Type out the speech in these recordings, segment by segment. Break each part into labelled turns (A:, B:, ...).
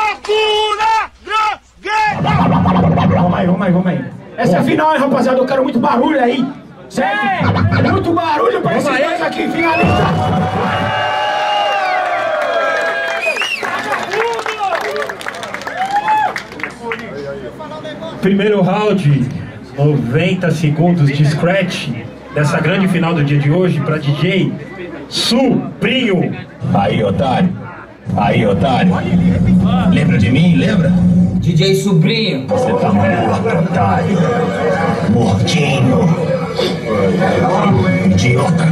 A: Vamos aí. Essa é a final, hein, rapaziada? Eu quero muito barulho aí, certo? Muito barulho pra esses dois aqui, finalista!
B: Primeiro round, 90 segundos de scratch dessa grande final do dia de hoje para DJ Suprinho.
C: Aí, otário. Lembra de mim? Lembra?
D: DJ Sobrinho.
C: Você tá morto, otário. Mortinho. Idiota.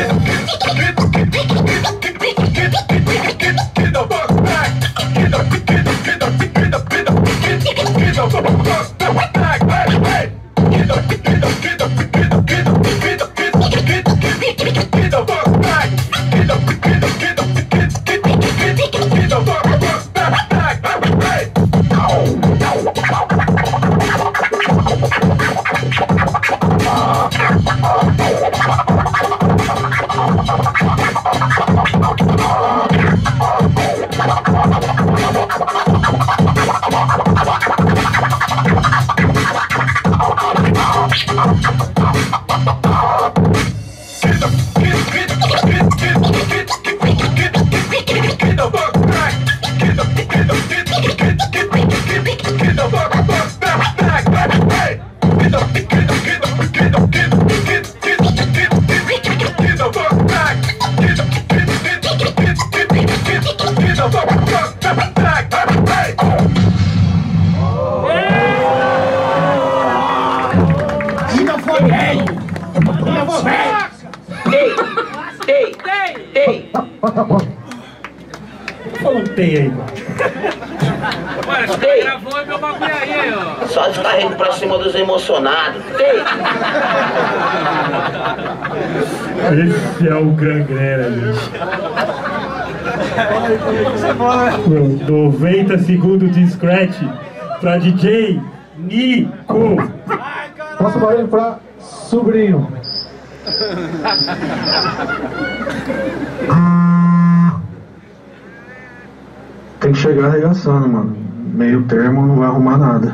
B: Faltei aí, mano.
E: Olha, você tá gravando meu bagulho aí, ó.
F: Só de estar indo pra cima dos emocionados.
B: Esse é o Gangrena, bicho. 90 segundos de scratch pra DJ Nico.
A: Posso barulho pra Sobrinho.
G: Tem que chegar arregaçando, mano. Meio termo não vai arrumar nada.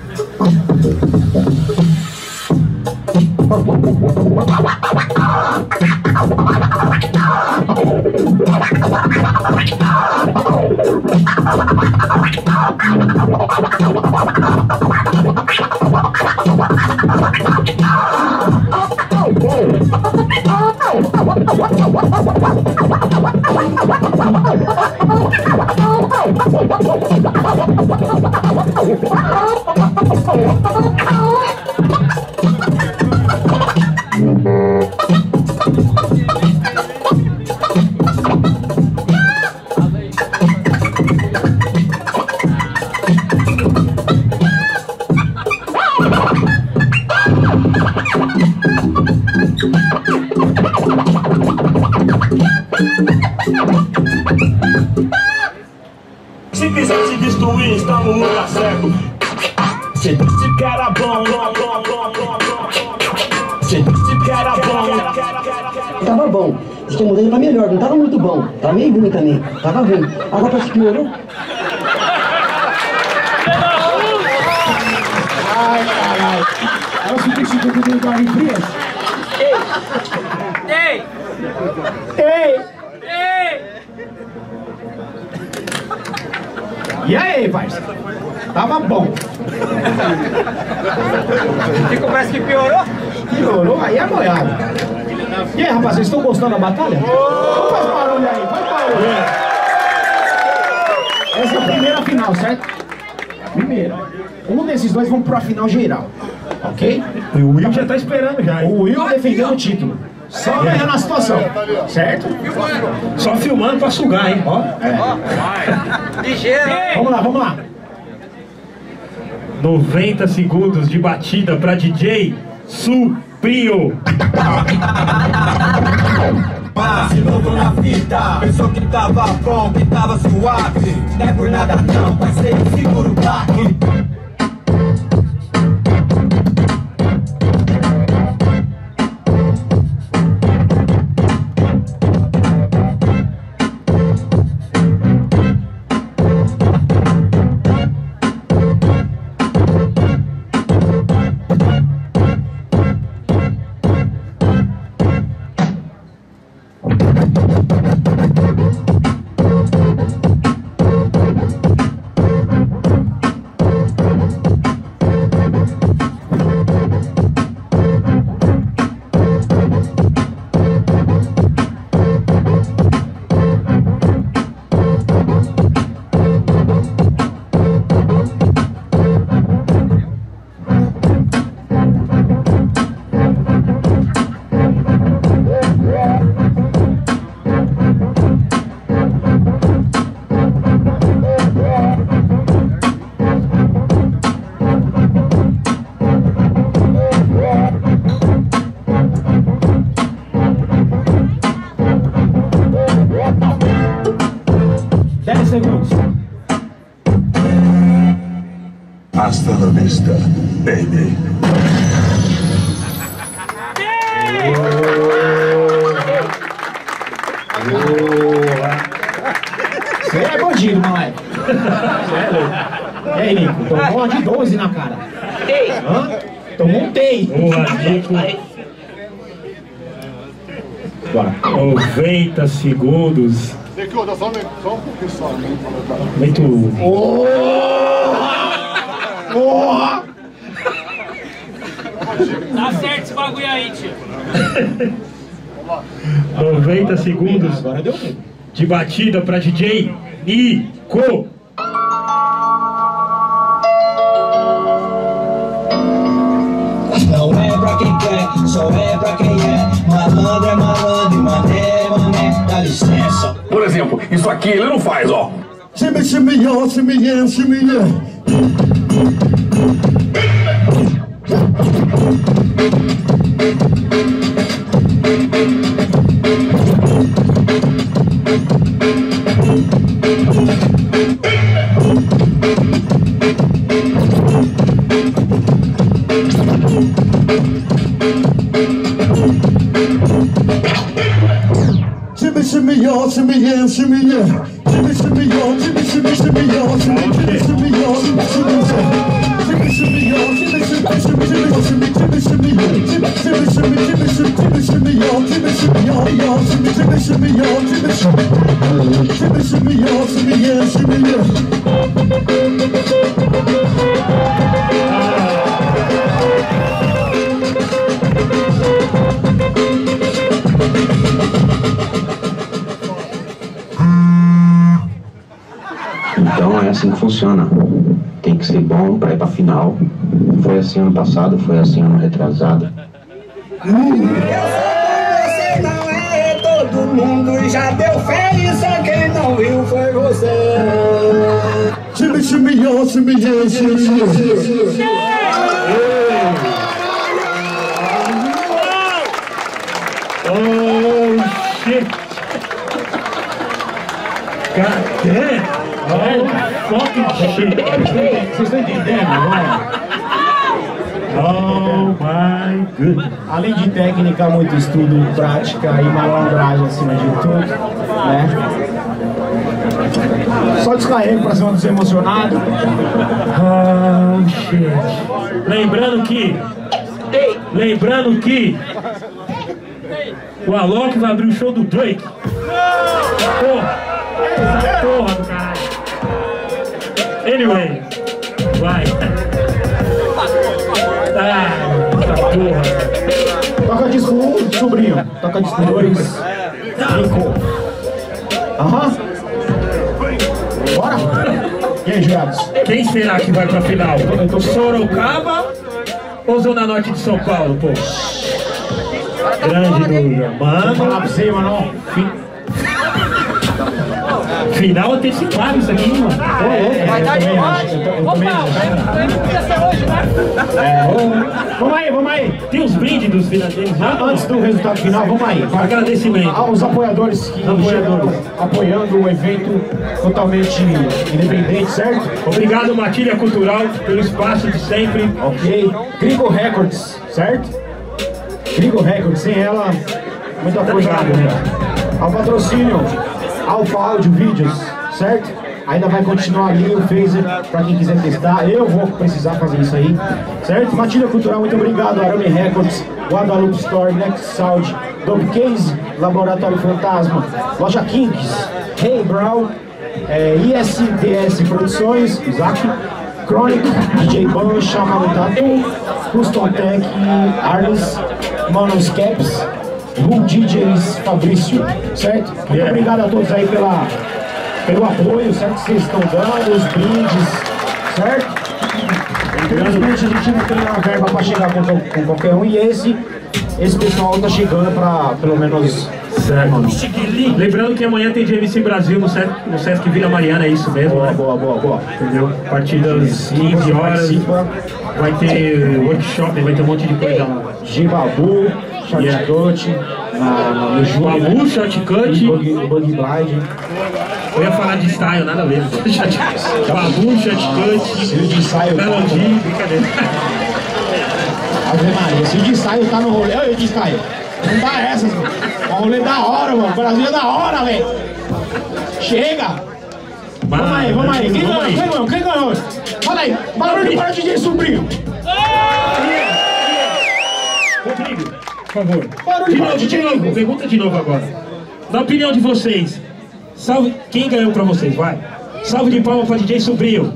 H: Se quiser se destruir, estamos no lugar certo. Se disse que era bom, se disse que era bom.
D: Tava bom. Estou mudando pra melhor, não tava muito bom. Tava meio ruim também. Tava ruim. Agora parece que piorou.
A: Ai, caralho. É o substituto do Davi Frias?
E: Ei!
A: E aí, parceiro? Tava bom.
E: Você parece que piorou?
A: Piorou, aí é goiaba. E aí, rapaz, vocês estão gostando da batalha? Faz barulho aí, faz barulho. Essa é a primeira final, certo? Primeira. Um desses dois vão pra final geral, ok?
B: E o Will já tá esperando já, hein?
A: O Will defendendo o título. Só ganhando a situação, certo?
B: Só filmando pra sugar, hein? Ó.
E: Vai. Ligeiro.
A: Vamos lá.
B: 90 segundos de batida pra DJ Suprinho.
C: De novo na fita, pensou que tava bom, que tava suave. Não é por nada não, mas sei que segura o baque. Hasta la vista, baby.
A: Você é bandido, moleque. Você é louco. E aí, Nico? Tomou uma de 12 na cara. Hã? Tomou um TEI.
B: Boa, Nico.
A: Bora.
B: 90 segundos. Muito.
A: Porra!
E: Tá certo esse bagulho aí, tio.
B: 90 segundos
A: Agora deu tempo.
B: de batida para DJ Nico.
I: Não é pra quem quer, só é pra quem é. Malandro é malandro e mané é mané. Dá licença.
J: Por exemplo, isso aqui ele não faz, ó.
I: Shimmy, shimmy, yo, shimmy, yeah, shimmy, yeah. Shimmy, shimmy, yo, shimmy, yeah, shimmy, yeah. Shimmy, shimmy, yo, shimmy, shimmy, shimmy, yo, shimmy, shimmy, shimmy, yo, shimmy, shimmy, shimmy, shimmy, yo, shimmy, shimmy, shimmy, shimmy, shimmy, shimmy, shimmy, shimmy, shimmy, yo, shimmy, shimmy, yo, yo, shimmy, shimmy, shimmy, yo, shimmy, shimmy, shimmy, yo, shimmy, yeah, shimmy, yeah.
D: Então é assim que funciona. Tem que ser bom para ir pra final. Foi assim ano passado, foi assim ano retrasado.
I: Você não é todo mundo já deu fé e só quem não viu foi você. Shimmy, shimmy, yo, shimmy, yeah, shimmy,
B: Oh, shit. Cadê? Oh, fucking shit.
A: Vocês estão entendendo agora?
B: Oh, my goodness.
A: Além de técnica, muito estudo, prática e malandragem acima de tudo, né? Só descarrego pra cima dos emocionados.
B: Oh, shit. Lembrando que o Alok vai abrir o show do Drake. Porra do caralho. Anyway, vai. Porra.
A: Toca disco 1, sobrinho. Toca disco 2, Nico. Aham. Bora? E aí, jurados?
B: Quem será que vai pra final? Sorocaba ou Zona Norte de São Paulo, pô? Grande dúvida.
A: Vou falar
B: Mano,
A: pra você, mano.
B: final antecipado isso aqui, mano.
E: Vai dar demais. Opa, podia ser hoje, né?
A: Vamos aí.
B: Tem os brindes dos finlandeiros já?
A: Antes do resultado final, vamos aí.
B: Agradecimento.
A: Aos apoiadores que chegam apoiando o evento totalmente independente, certo?
B: Obrigado, Matilha Cultural, pelo espaço de sempre.
A: Ok. Gringo Records, certo? Gringo Records, sem ela, muita coisa na bunda. Ao patrocínio, Alfa Audio Vídeos, certo? Ainda vai continuar ali o Phaser pra quem quiser testar. Eu vou precisar fazer isso aí, certo? Matilha Cultural, muito obrigado. Arame Records, Guadalupe Store, Next Sound, Dope Case, Laboratório Fantasma, Loja Kinks, Hey Brown, ISTS Produções, Isaac, Chronic, DJ Ban, Chamado Tatu, Custom Tech, Arles, Manos Caps, Bull DJs Fabrício, certo? Muito obrigado a todos aí pelo apoio, certo? Que vocês estão dando, os brindes, certo? Infelizmente a gente não tem uma verba para chegar com qualquer um e esse pessoal tá chegando para pelo menos.
B: Certo. Lembrando que amanhã tem GMC Brasil no Sesc Vila Mariana, é isso mesmo, né?
A: Boa.
B: Entendeu? A partir das 15 horas vai ter workshop, vai ter um monte de coisa lá.
A: Gibabu, Shortcut, no
B: Babu, Shortcut,
A: Bug Blind.
B: Eu ia falar de style, nada a ver. Babu, shotcut,
A: de saio,
B: melodia, brincadeira.
A: Ave Maria, se o de saio tá no rolê, olha o de saio. Não dá essas, mano. É um rolê da hora, mano. O Brasil é da hora, velho. Chega. Vamos aí, vamos aí. Quem ganhou? Quem ganhou? Quem ganhou? Fala aí. Barulho para o DJ Sobrinho.
B: Rodrigo, por favor.
A: Barulho
B: De novo, pergunta de novo agora. Na opinião de vocês, salve. Quem ganhou pra vocês? Vai. Salve de palma pra DJ Sobrinho.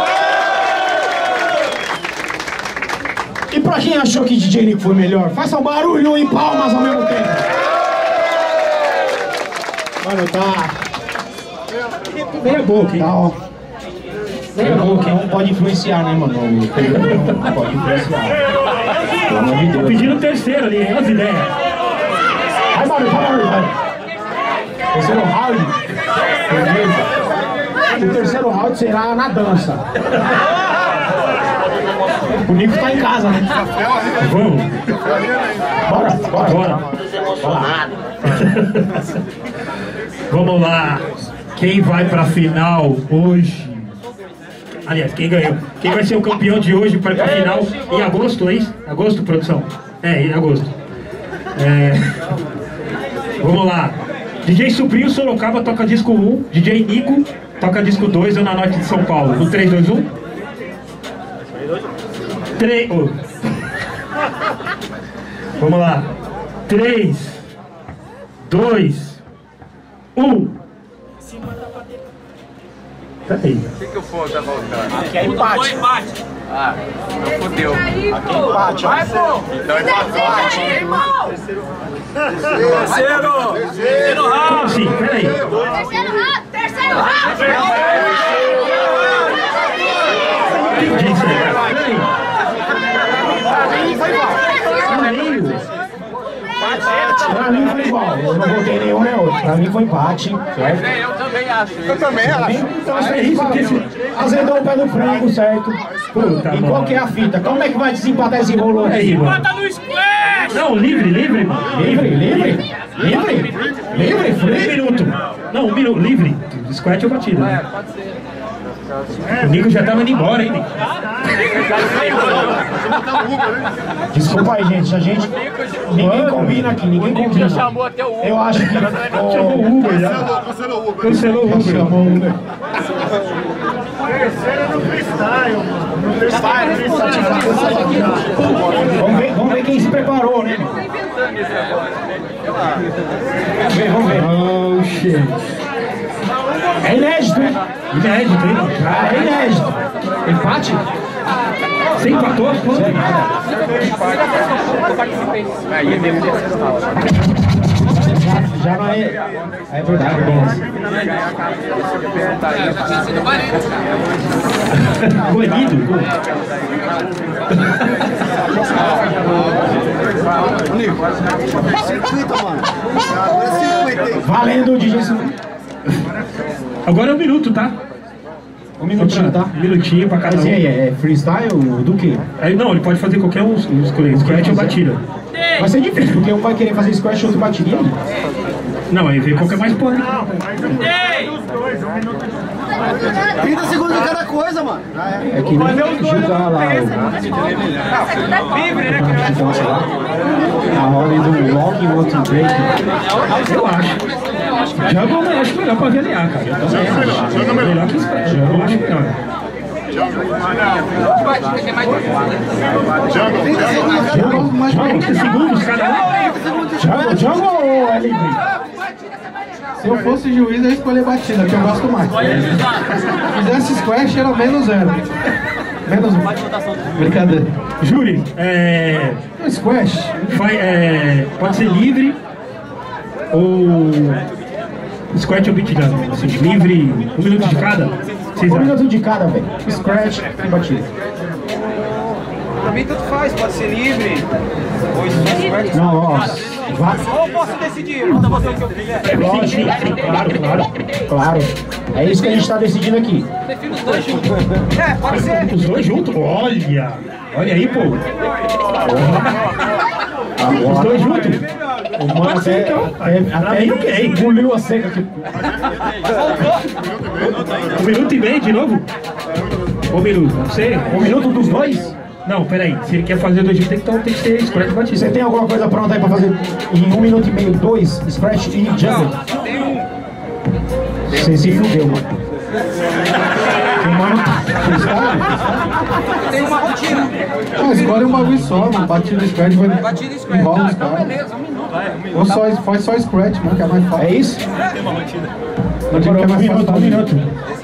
A: E pra quem achou que DJ Nico foi melhor, faça um barulho em palmas ao mesmo tempo. Mano, tá...
B: Meia boca, hein?
A: Tá, ó. Meia boca, não pode influenciar, né, mano? Não pode influenciar. Pelo amor de Deus.
B: Tô pedindo o terceiro ali, as ideias.
A: Vai, barulho, vai. Terceiro round. Beleza. O terceiro round será na dança. O Nico tá em casa, né?
B: Vamos.
A: Bora.
B: Vamos lá. Quem vai pra final hoje? Aliás, quem ganhou? Quem vai ser o campeão de hoje para ir pra final em agosto, é isso? Agosto, produção? É, em agosto. Vamos lá. DJ Sobrinho Sorocaba toca disco 1, DJ Nico toca disco 2, eu na Norte de São Paulo. No 3, 2, 1? 3. Vamos lá. 3, 2, 1. Peraí.
K: O que o fogo tá voltando?
L: Aqui é empate.
K: Ah, não fodeu.
L: Aqui é empate. Vai, pô.
K: Então empate.
L: Terceiro round.
B: Como assim? Peraí.
M: Terceiro round.
B: Entendi isso aí. Peraí.
A: Pra mim foi igual, eu não votei nenhum nem outro. Pra mim foi empate, certo?
K: Eu também acho.
L: Eu também acho.
A: Então é isso que azedou o pé do frango, certo?
B: Puta,
A: E qual que é a fita? Como é que vai desempatar esse rolo aí, mano?
B: Empata no squash! Não, livre, mano.
A: Livre?
B: Um minuto. Não, um minuto, livre. Squat ou batida, né?
K: Pode ser.
B: O Nico já tava indo embora, hein, Nico?
A: Desculpa aí, gente. Ninguém combina aqui, ninguém combina.
K: Já chamou até o Uber.
A: Eu acho que...
B: Chamou o Uber já. Cancelou o Uber.
A: Chamou o Uber.
L: Terceiro no freestyle, mano. No freestyle.
A: Vamos ver quem se preparou, né? Vamos ver.
B: Oh, shit.
A: É inédito, né?
B: Inédito, hein?
A: É inédito. Empate?
B: Você empatou?
K: Aí é mesmo.
A: Já não é... É verdade,
B: Banido?
L: Circuita, mano. Agora é circuita, hein?
A: Valendo o DJ.
B: Agora é um minuto, tá?
A: Um minutinho, tá?
B: Um minutinho pra cada um.
A: Assim, é freestyle do quê?
B: Aí, não, ele pode fazer qualquer um escolher. Squat ou batida.
A: Vai ser difícil, porque um vai querer fazer squash e outro batida.
B: Não, aí vê qual que é mais pode.
L: 30 segundos de cada coisa, mano.
A: É que nem jogar lá
L: Livre, né?
A: a roda do lock e o outro break.
B: Eu acho. Jungle eu acho melhor pra avaliar, cara. Eu também acho. Melhor que squat. Eu acho melhor. Jungle, 30 segundos cada um.
A: Jungle ou é livre?
N: Se eu fosse juiz, eu ia escolher batida, que eu gosto mais. Se fizesse squash, era menos 0. Menos 1. Brincadeira.
B: Júri,
N: Squash?
B: Pode ser livre ou squat ou beatdown? Assim, livre, um minuto de cada?
A: Um minuto de cada, velho. Scratch e batida.
L: Pra mim tanto faz, pode ser livre. Ou squash.
A: Não, ó.
L: Ou eu posso decidir, manda você o que eu quiser.
A: Lógico, claro. É isso que a gente tá decidindo aqui.
L: Defino os dois juntos. Pode ser.
B: Os dois juntos? Olha aí, pô.
A: Os dois juntos? O mano até engoliu a seca aqui.
B: 1 minuto e meio de novo? 1 minuto, não sei.
A: 1 minuto dos dois?
B: Não, peraí. Se ele quer fazer 2 minutos, então tem que ser scratch batido.
A: Você tem alguma coisa pronta aí pra fazer em 1 minuto e meio, 2, scratch e jungle? Você se fudeu, mano.
L: Tem uma rotina.
N: Ah, escolhe um bagulho só, mano. Batida scratch vai enrola os caras.
L: Beleza, 1 minuto.
N: Ou faz só scratch, mano, que é mais fácil.
A: É isso?
N: Não digo que é mais fácil.
A: 1 minuto.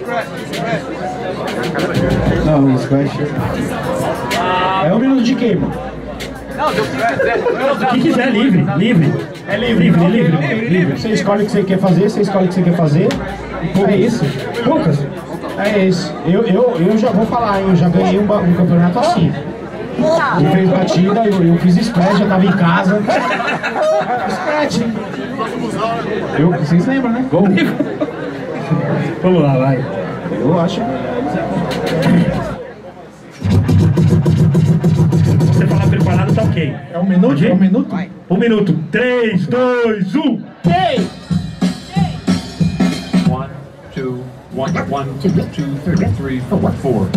N: Não, o scratch.
A: É 1 minuto de quê, mano?
L: Não, deu
B: O que quiser, livre.
A: É livre. Você escolhe o que você quer fazer, É isso.
B: Poucas.
A: É isso. Eu já vou falar, hein? Eu já ganhei um campeonato assim. Ele fez batida, eu fiz scratch, eu tava em casa. Scratch. Vocês lembram, né? Gol.
B: Vamos lá, vai.
A: Eu acho.
B: Se você falar preparado, tá ok.
N: É 1 minuto? É 1 minuto?
B: 1 minuto. 3, 2, 1.
A: Ei!
O: 1, 2, 3, 4.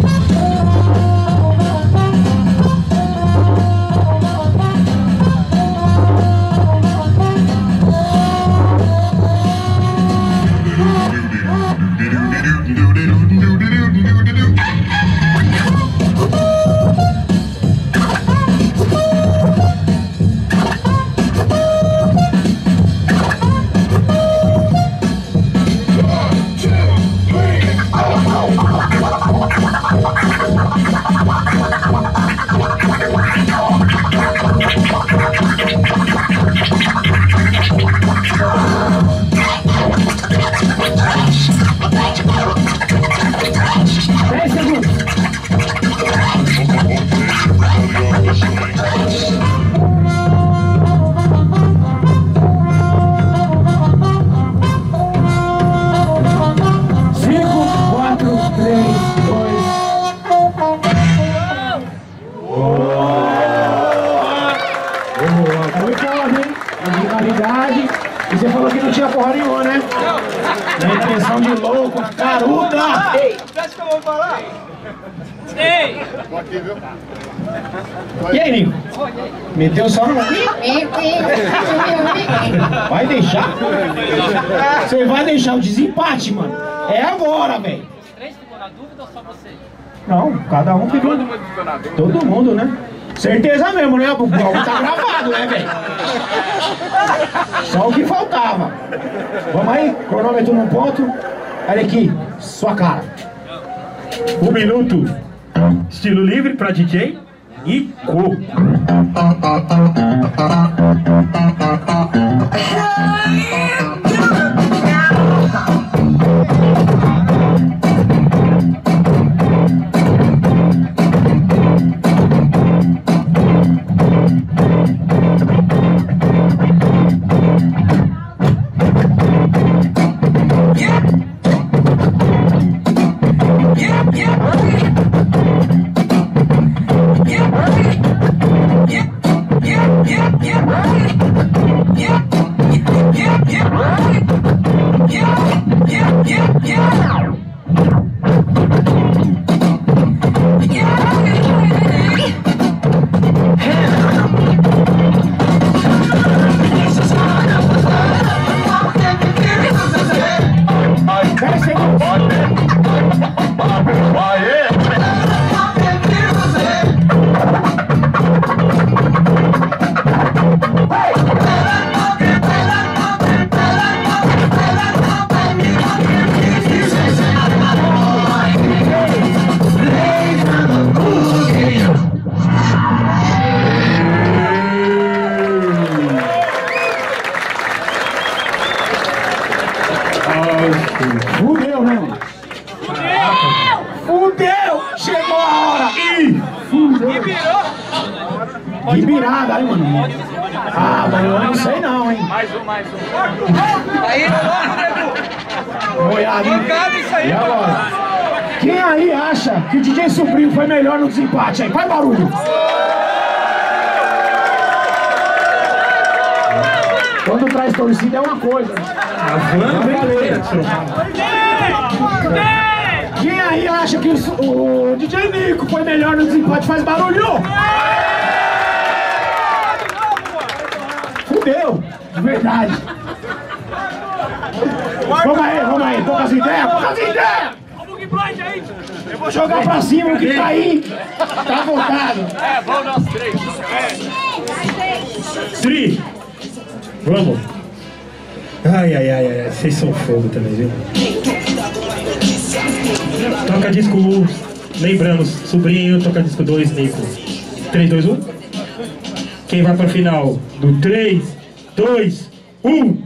A: E você falou que não tinha porra nenhuma, né? Na intenção de louco, caruda!
L: Ei, acho que eu vou falar. Ei!
A: E aí, Nico? Meteu só no... Vai deixar? Você vai deixar o desempate, mano? É agora, velho.
K: 3 ficou na dúvida ou só você?
A: Não, cada um ficou... Todo mundo, né? Certeza mesmo, né? O bagulho tá gravado, né, velho? Só o que faltava. Vamos aí, cronômetro num ponto. Olha aqui, sua cara.
B: 1 minuto. Estilo livre pra DJ e co.
A: Fudeu, né, mano? Fudeu! Chegou a hora! Ih! Fudeu! Que virada, hein, mano? Ah, mas eu não sei não, hein?
L: Mais um. Aí, logo,
A: Olhado, hein?
L: isso aí,
A: E agora? Quem aí acha que o DJ Sobrinho foi melhor no desempate aí? Faz barulho! Quando traz torcida é uma coisa. Quem aí acha que o DJ Nico foi melhor no desempate faz barulho? Fudeu, de verdade. Vamos aí, poucas ideias. Eu vou jogar pra cima, o que cair tá voltado.
H: Vamos nós três.
B: Tri, vamos. Ai, vocês são fogo também, viu? Toca disco 1, lembrando, sobrinho, toca disco 2, Nico. 3, 2, 1. Quem vai pra final? Do 3, 2, 1.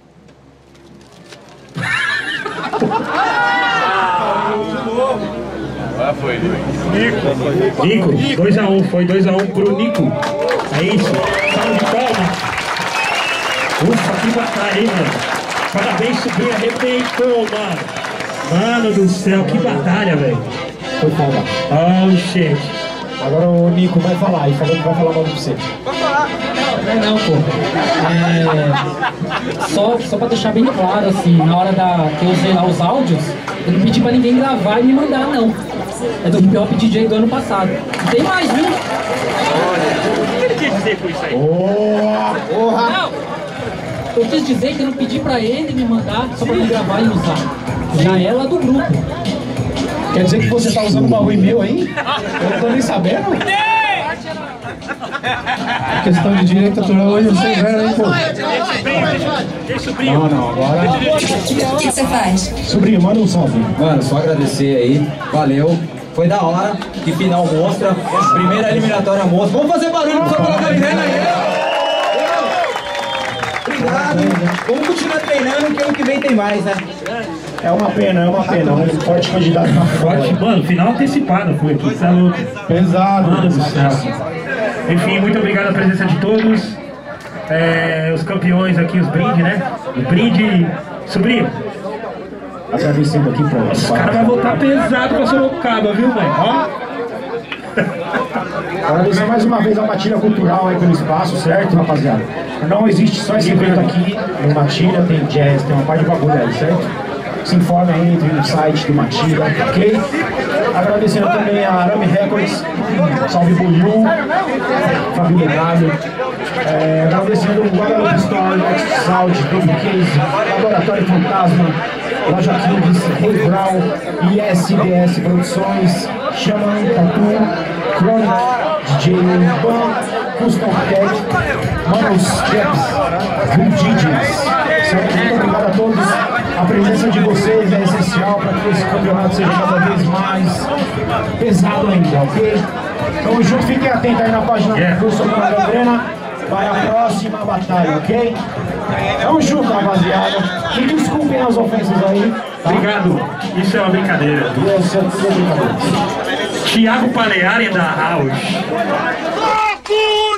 H: Foi.
B: Nico, 2-1, foi 2-1 pro Nico. É isso, salve de palmas. Ufa, que batalha, hein, mano? Parabéns, sobrinho, arrebentou, mano. Mano do céu, que batalha, velho.
A: Foi foda.
B: Oh, shit.
A: Agora o Nico vai falar, e falou que vai falar mal pra você.
L: Vai falar.
P: Não, pô. Só pra deixar bem claro, assim, na hora que eu usei lá os áudios, eu não pedi pra ninguém gravar e me mandar, não. É do Hip Hop DJ do ano passado. Tem mais, viu?
B: O que ele quis dizer com isso aí?
A: Porra!
P: Não! Eu quis dizer que eu não pedi pra ele me mandar só pra me gravar e usar. Já é lá do grupo.
A: Quer dizer que você tá usando um bagulho meu aí? Eu não tô nem sabendo?
N: Questão de direito autoral hoje eu sei ver, hein, pô.
A: Não, agora...
M: O que você faz?
A: Sobrinho, manda um salve.
Q: Mano, só agradecer aí, valeu. Foi da hora, que final mostra, primeira eliminatória mostra. Vamos fazer barulho pra colocar a grana aí. Obrigado, vamos continuar treinando que ano que vem tem mais, né?
A: É uma pena, um forte candidato na
B: Forte, mano, final antecipado foi aqui, tá louco?
A: Pesado.
B: Mano do céu. Enfim, muito obrigado a presença de todos. Os campeões aqui, os brindes, né? O brinde, sobrinho.
A: Agradecendo aqui pra
B: os caras vão voltar pesado pra Sorocaba, viu, velho? Ó.
A: Agradecer mais uma vez a Matilha Cultural aí pelo espaço, certo, rapaziada? Não existe só esse evento aqui no Matilha, tem jazz, tem uma parte de bagulho aí, certo? Se informe aí, entre no site do Matilha, ok? Agradecendo também a Arame Records, Salve Buliu, Fabio Legado. Agradecendo o Guadalupe Store, Next Sound, Baby Case, Laboratório Fantasma, Loja Kings, Rei Brown, ISBS Produções, Xamã, Tatu, Chronic, DJ Ban, Custom Tech, Manos Caps, Blue DJs. Muito obrigado a todos. A presença de vocês é essencial para que esse campeonato seja cada vez mais pesado ainda, ok? Tamo junto, fiquem atentos aí na página do curso da Gangrena para a próxima batalha, ok? Tamo junto, rapaziada. E desculpem as ofensas aí. Tá?
B: Obrigado. Isso é uma brincadeira.
A: Isso é tudo brincadeira.
B: Thiago Paleari da House.